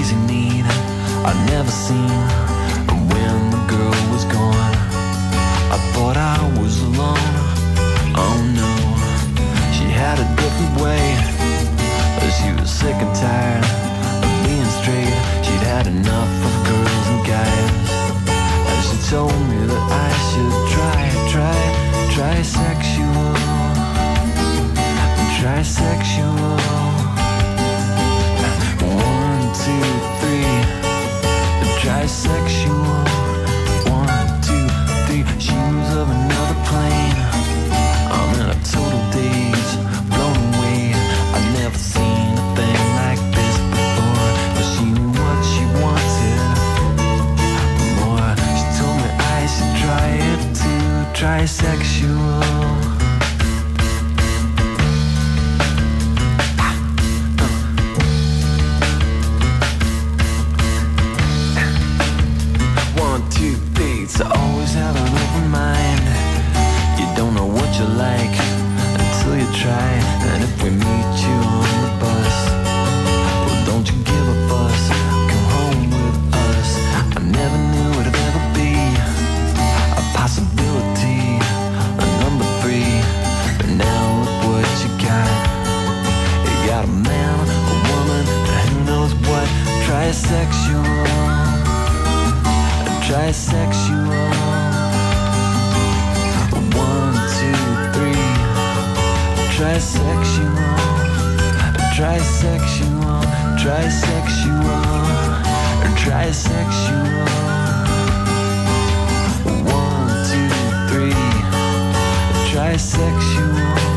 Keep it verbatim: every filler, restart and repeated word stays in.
crazy need I'd never seen. And when the girl was gone, I thought I was alone. Oh no, she had a different way. She was sick and tired of being straight. She'd had enough of girls and guys, and she told me that I should try, try, try sexual, try sexual. One, two, three, try sexual. One, two, three, she was of another plane. I'm in a total daze, blown away. I'd never seen a thing like this before, but she knew what she wanted more. She told me I should try it too, try sexual. To always have an open mind. You don't know what you like until you try. And if we meet you on the bus, well, don't you give a fuss, come home with us. I never knew it'd ever be a possibility, a number three. But now look what you got. You got a man, a woman, and who knows what. Trisexual, trisexual. One, two, three. Trisexual, trisexual, trisexual, trisexual. One, two, three. Trisexual.